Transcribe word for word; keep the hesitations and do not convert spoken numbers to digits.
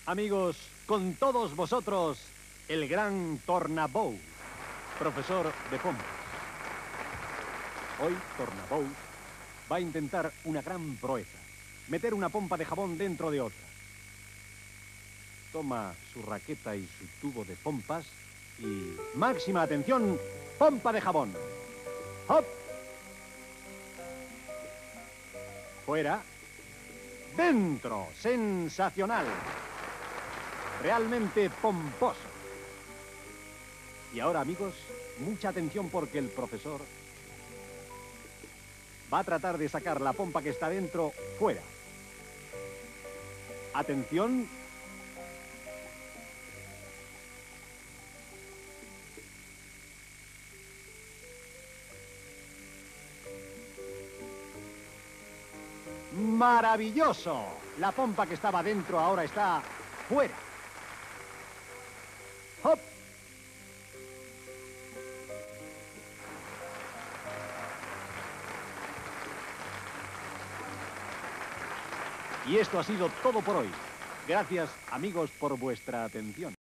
Amigos, con todos vosotros, el gran Tornabou, profesor de pompas. Hoy, Tornabou va a intentar una gran proeza, meter una pompa de jabón dentro de otra. Toma su raqueta y su tubo de pompas y... ¡máxima atención! ¡Pompa de jabón! ¡Hop! Fuera. ¡Dentro! ¡Sensacional! Realmente pomposo. Y ahora, amigos, mucha atención porque el profesor va a tratar de sacar la pompa que está dentro fuera. Atención. ¡Maravilloso! La pompa que estaba dentro ahora está fuera. ¡Hop! Y esto ha sido todo por hoy. Gracias, amigos, por vuestra atención.